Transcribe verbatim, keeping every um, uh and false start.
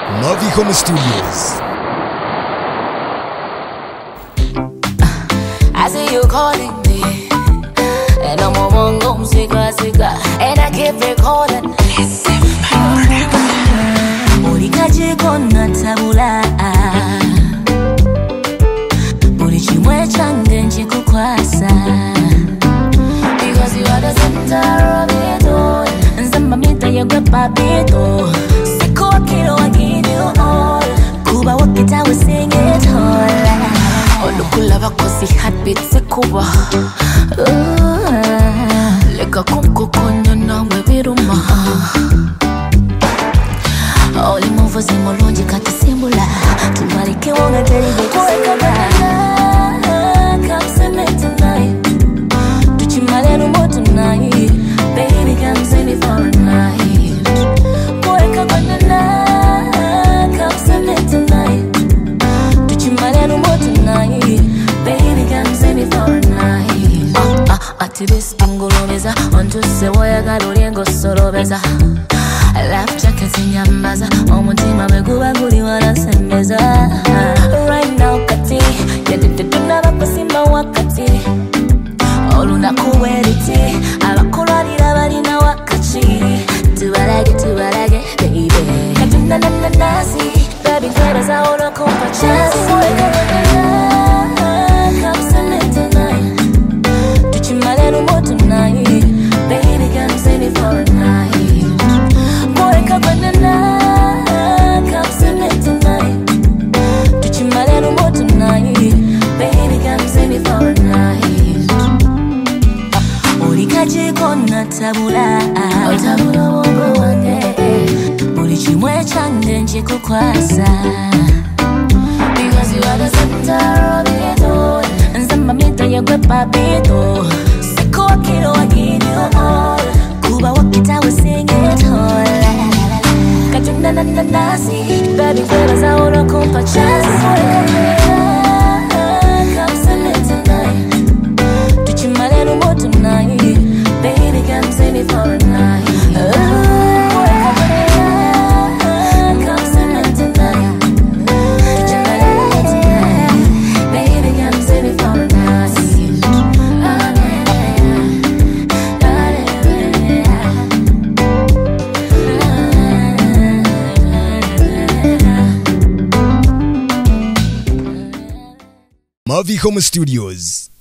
Marvicom Studios. I see you calling me, and I'm on go siga siga, and I keep recording. Urikaje kona tabula, urichimwe change nchikukwasa, because you are the center of it all. Nzamba mita yegwe papito, sikuwa kilo I give you all. Kuba wakita we sing it all. Olukula bakosi heartbeat sekuba, leka kumkukonya nawe biruma. Oli muvu zimolonji kati simbula, tumalike wonga delivery kuweka. Come see me tonight, tuchimale numo tonight. Baby come see me for a night, kuweka banana. Come see me tonight, tuchimale numo tonight. Baby come see me for a night. Ah ah ati bispingulobeza, onto se woyagala oliengo solobeza. Life jackets in Yambaza, omutima meguba guli wanasembeza. Right now kati, yadide tunaba kusimba wakati. Olunaku weriti, abakulwalira balina wakati. Tubalage, tubalage, baby. Katunda na na nasi, baby kwebeza olokumpa chance. Come see me tonight, tuchimale numo tonight. Baby come see me for a night. Banana, come see me tonight. Tuchimale numo tonight. Baby, come see me for a night. Urikaje kona tabula, tabula wongo wange. Urichimwe change nchikukwasa, because you are the center of it all. Nzamba mita yegwe papito, sikuwa kilo I give you all. Kuba wakita we sing it all. Katunda na na nasi, baby kwebeza olokumpa chance. Come see me tonight, tuchimale numo tonight. Baby come see me for a night. Come see me tonight, tuchimale numo tonight. Baby come see me for a night. Marvicom Studios.